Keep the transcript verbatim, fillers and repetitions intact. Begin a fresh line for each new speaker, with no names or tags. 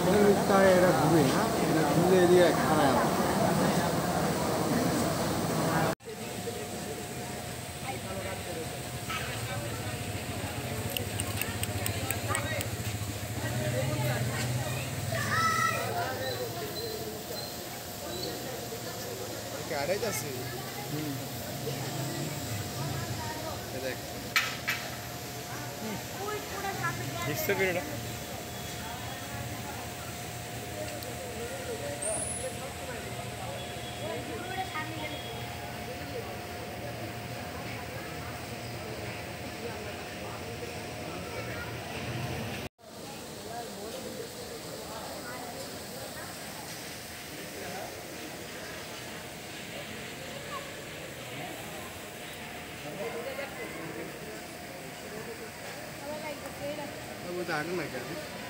এটা এরা ঘুরে না, এরা ঘুরে এদিকে খারাপ।
আড়াই আছে দেখ দেখতে পেরে वो तो आगे ना क्या